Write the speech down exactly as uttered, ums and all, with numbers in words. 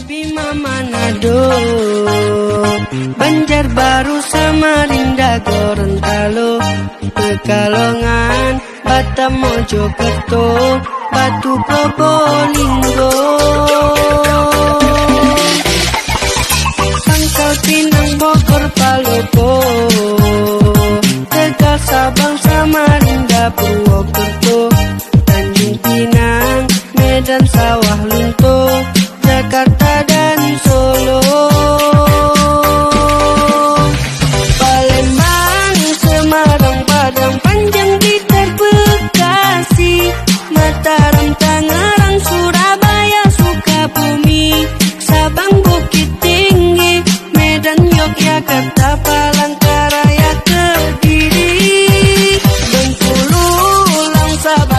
Bima Manado, Banjarbaru Samarinda Gorontalo, Pekalongan, Batam Mojokerto, Batu Probolinggo, Pangkal Pinang Bogor Palopo, Tegal Sabang Samarinda Purwokerto, Tanjung Pinang Medan Sawah Lunto, Jakarta dan Solo, Palembang, Semarang, Padang, Panjang, Blitar, Bekasi, Mataram, Tangerang, Surabaya, Sukabumi, Sabang, Bukit Tinggi, Medan, Yogyakarta, Palangkaraya, Kediri, Bengkulu, Langsa,